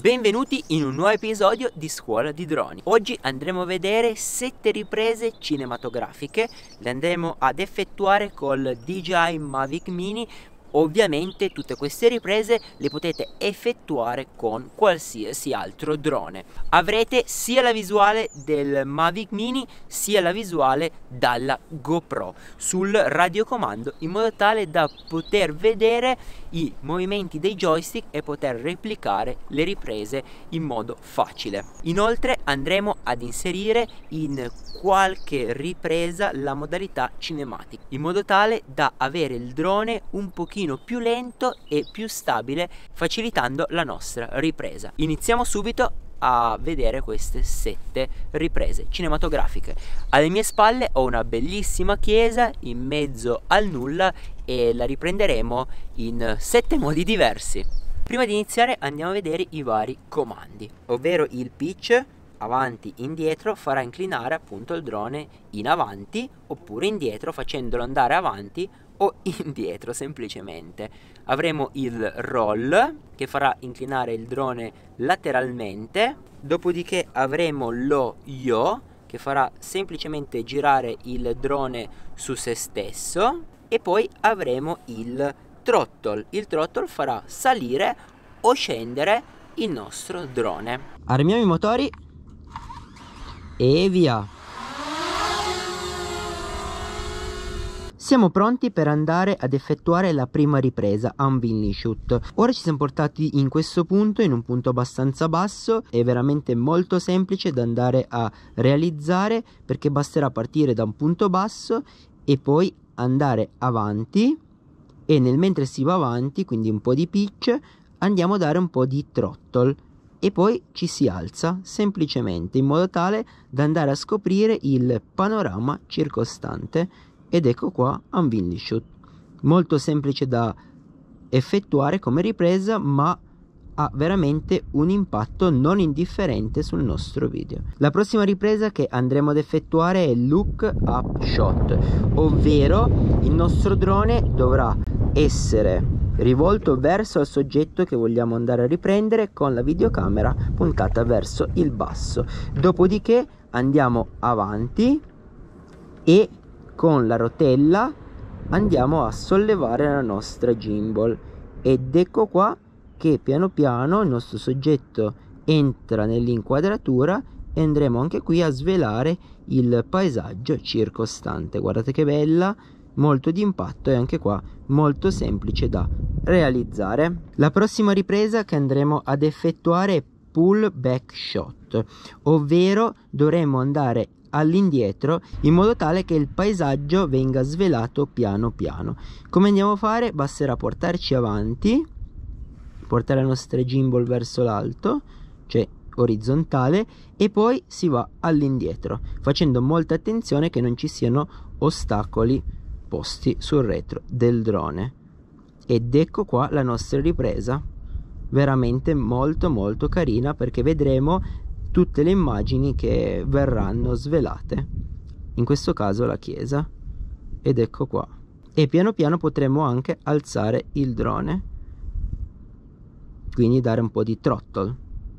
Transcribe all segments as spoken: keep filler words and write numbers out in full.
Benvenuti in un nuovo episodio di Scuola di Droni. Oggi andremo a vedere sette riprese cinematografiche. Le andremo ad effettuare col D J I Mavic Mini. Ovviamente tutte queste riprese le potete effettuare con qualsiasi altro drone. Avrete sia la visuale del Mavic Mini sia la visuale dalla GoPro sul radiocomando, in modo tale da poter vedere i movimenti dei joystick e poter replicare le riprese in modo facile. Inoltre andremo ad inserire in qualche ripresa la modalità cinematic, in modo tale da avere il drone un pochino più lento e più stabile, facilitando la nostra ripresa. Iniziamo subito a vedere queste sette riprese cinematografiche. Alle mie spalle ho una bellissima chiesa in mezzo al nulla e la riprenderemo in sette modi diversi. Prima di iniziare andiamo a vedere i vari comandi, ovvero il pitch avanti indietro farà inclinare appunto il drone in avanti oppure indietro, facendolo andare avanti o indietro semplicemente. Avremo il roll che farà inclinare il drone lateralmente, dopodiché avremo lo yaw che farà semplicemente girare il drone su se stesso, e poi avremo il throttle. Il throttle farà salire o scendere il nostro drone. Armiamo i motori e via. Siamo pronti per andare ad effettuare la prima ripresa, Unwilling Shoot. Ora ci siamo portati in questo punto, in un punto abbastanza basso, è veramente molto semplice da andare a realizzare, perché basterà partire da un punto basso e poi andare avanti, e nel mentre si va avanti, quindi un po' di pitch, andiamo a dare un po' di throttle e poi ci si alza semplicemente, in modo tale da andare a scoprire il panorama circostante. Ed ecco qua Unwilling Shoot, molto semplice da effettuare come ripresa, ma ha veramente un impatto non indifferente sul nostro video. La prossima ripresa che andremo ad effettuare è Look Up Shot, ovvero il nostro drone dovrà essere rivolto verso il soggetto che vogliamo andare a riprendere con la videocamera puntata verso il basso. Dopodiché andiamo avanti e con la rotella andiamo a sollevare la nostra gimbal, ed ecco qua che piano piano il nostro soggetto entra nell'inquadratura e andremo anche qui a svelare il paesaggio circostante. Guardate che bella, molto di impatto e anche qua molto semplice da realizzare. La prossima ripresa che andremo ad effettuare è Pull Back Shot, ovvero dovremo andare all'indietro in modo tale che il paesaggio venga svelato piano piano. Come andiamo a fare? Basterà portarci avanti, portare la nostra gimbal verso l'alto, cioè orizzontale, e poi si va all'indietro, facendo molta attenzione che non ci siano ostacoli posti sul retro del drone. Ed ecco qua la nostra ripresa, veramente molto molto carina, perché vedremo tutte le immagini che verranno svelate, in questo caso la chiesa, ed ecco qua. E piano piano potremo anche alzare il drone, quindi dare un po' di throttle,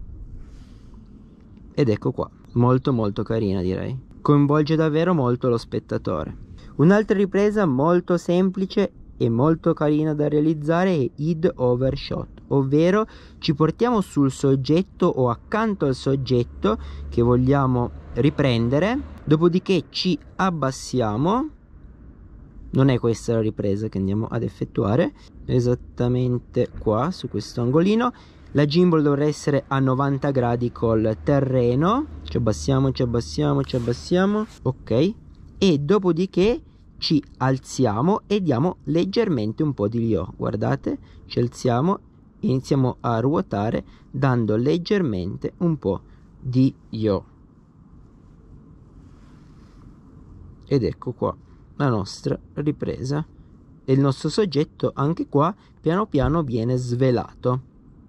ed ecco qua, molto molto carina, direi, coinvolge davvero molto lo spettatore. Un'altra ripresa molto semplice e molto carina da realizzare è Head Over Shot, ovvero ci portiamo sul soggetto o accanto al soggetto che vogliamo riprendere, dopodiché ci abbassiamo. Non è questa la ripresa che andiamo ad effettuare, esattamente qua su questo angolino. La gimbal dovrà essere a novanta gradi col terreno, ci abbassiamo, ci abbassiamo, ci abbassiamo, ok, e dopodiché ci alziamo e diamo leggermente un po' di yaw. Guardate, ci alziamo, iniziamo a ruotare dando leggermente un po' di yaw, ed ecco qua la nostra ripresa, e il nostro soggetto anche qua piano piano viene svelato.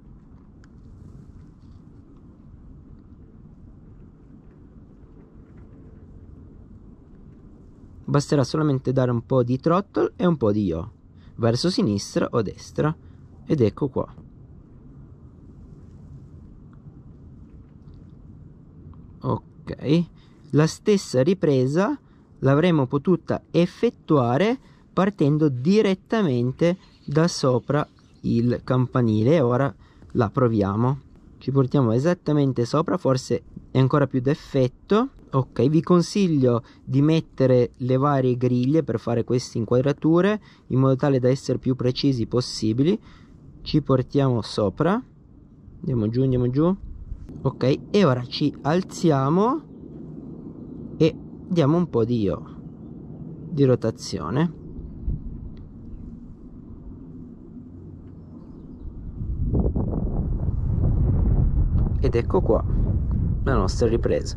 Basterà solamente dare un po' di throttle e un po' di yaw verso sinistra o destra, ed ecco qua. Ok, la stessa ripresa l'avremmo potuta effettuare partendo direttamente da sopra il campanile. Ora la proviamo, ci portiamo esattamente sopra, forse è ancora più d'effetto. Ok, vi consiglio di mettere le varie griglie per fare queste inquadrature in modo tale da essere più precisi possibili. Ci portiamo sopra, andiamo giù, andiamo giù. Ok, e ora ci alziamo e diamo un po' di, di rotazione. Ed ecco qua la nostra ripresa.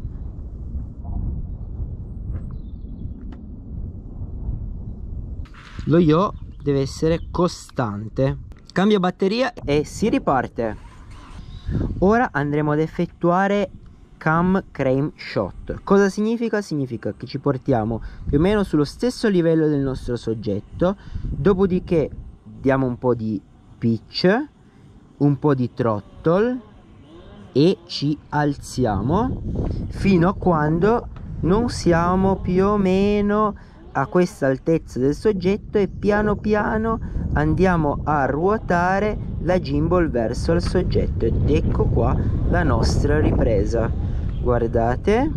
Lo yaw deve essere costante. Cambio batteria e si riparte. Ora andremo ad effettuare cam crane shot. Cosa significa? Significa che ci portiamo più o meno sullo stesso livello del nostro soggetto, dopodiché diamo un po' di pitch, un po' di throttle e ci alziamo fino a quando non siamo più o meno a questa altezza del soggetto, e piano piano andiamo a ruotare la gimbal verso il soggetto. Ed ecco qua la nostra ripresa. Guardate,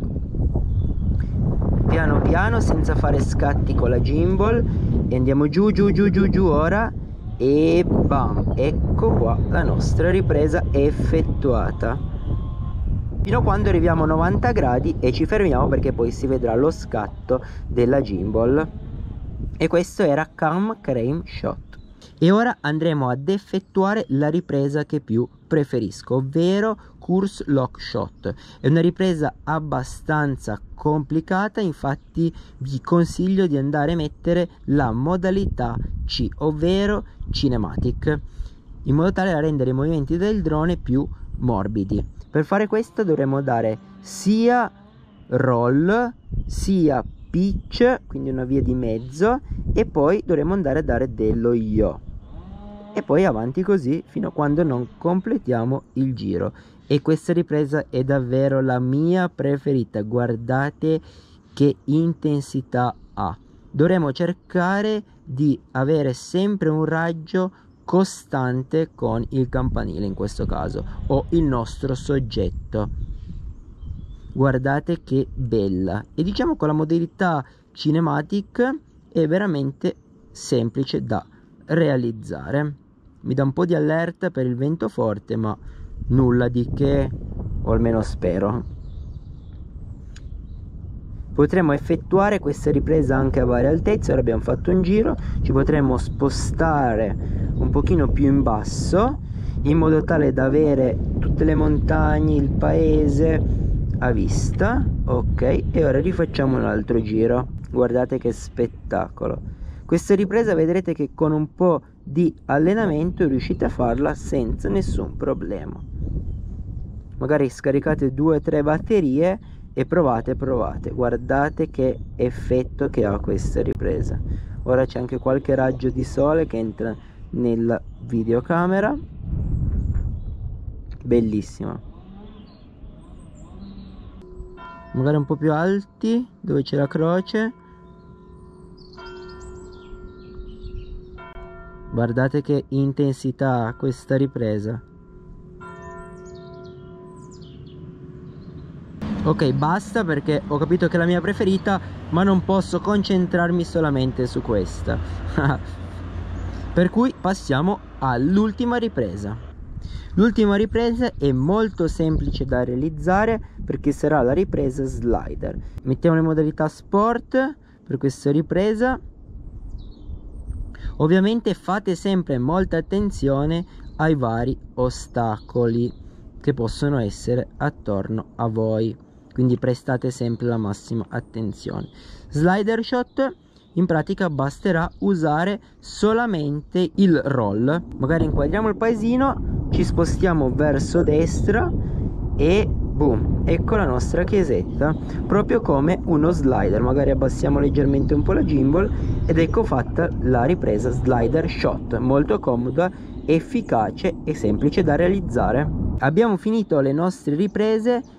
piano piano, senza fare scatti con la gimbal, e andiamo giù giù giù giù giù ora, e bam, ecco qua la nostra ripresa effettuata, fino a quando arriviamo a novanta gradi e ci fermiamo, perché poi si vedrà lo scatto della gimbal. E questo era cam crane shot. E ora andremo ad effettuare la ripresa che più preferisco, ovvero course lock shot. È una ripresa abbastanza complicata, infatti vi consiglio di andare a mettere la modalità C, ovvero cinematic, in modo tale da rendere i movimenti del drone più morbidi. Per fare questo dovremo dare sia roll sia pitch, quindi una via di mezzo, e poi dovremo andare a dare dello yaw, e poi avanti così fino a quando non completiamo il giro. E questa ripresa è davvero la mia preferita. Guardate che intensità ha. Dovremo cercare di avere sempre un raggio costante con il campanile, in questo caso, o il nostro soggetto. Guardate che bella. E diciamo con la modalità cinematic è veramente semplice da realizzare. Mi dà un po' di allerta per il vento forte, ma nulla di che, o almeno spero. Potremmo effettuare questa ripresa anche a varie altezze. Ora abbiamo fatto un giro, ci potremmo spostare un pochino più in basso, in modo tale da avere tutte le montagne, il paese a vista. Ok, e ora rifacciamo un altro giro. Guardate che spettacolo. Questa ripresa vedrete che con un po' di allenamento riuscite a farla senza nessun problema. Magari scaricate due o tre batterie e provate, provate. Guardate che effetto che ha questa ripresa. Ora c'è anche qualche raggio di sole che entra nella videocamera. Bellissima. Magari un po' più alti, dove c'è la croce. Guardate che intensità ha questa ripresa. Ok, basta, perché ho capito che è la mia preferita, ma non posso concentrarmi solamente su questa. Per cui passiamo all'ultima ripresa. L'ultima ripresa è molto semplice da realizzare, perché sarà la ripresa slider. Mettiamo in modalità sport per questa ripresa. Ovviamente fate sempre molta attenzione ai vari ostacoli che possono essere attorno a voi, quindi prestate sempre la massima attenzione. Slider shot, in pratica basterà usare solamente il roll. Magari inquadriamo il paesino, ci spostiamo verso destra e boom, ecco la nostra chiesetta, proprio come uno slider. Magari abbassiamo leggermente un po' la gimbal ed ecco fatta la ripresa slider shot, molto comoda, efficace e semplice da realizzare. Abbiamo finito le nostre riprese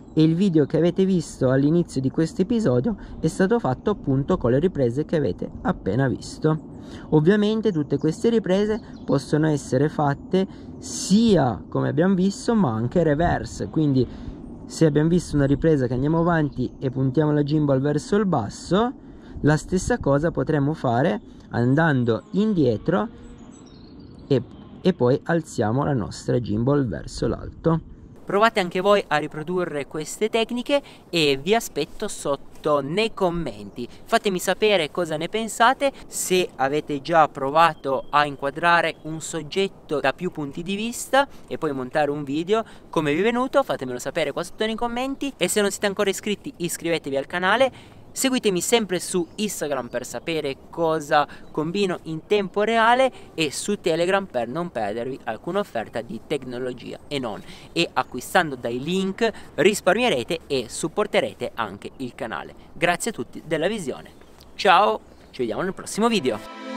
e il video che avete visto all'inizio di questo episodio è stato fatto appunto con le riprese che avete appena visto. Ovviamente tutte queste riprese possono essere fatte sia come abbiamo visto ma anche reverse, quindi se abbiamo visto una ripresa che andiamo avanti e puntiamo la gimbal verso il basso, la stessa cosa potremmo fare andando indietro e, e poi alziamo la nostra gimbal verso l'alto. Provate anche voi a riprodurre queste tecniche e vi aspetto sotto nei commenti. Fatemi sapere cosa ne pensate, se avete già provato a inquadrare un soggetto da più punti di vista e poi montare un video, come vi è venuto, fatemelo sapere qua sotto nei commenti, e se non siete ancora iscritti iscrivetevi al canale. Seguitemi sempre su Instagram per sapere cosa combino in tempo reale e su Telegram per non perdervi alcuna offerta di tecnologia e non. E acquistando dai link risparmierete e supporterete anche il canale. Grazie a tutti della visione. Ciao, ci vediamo nel prossimo video.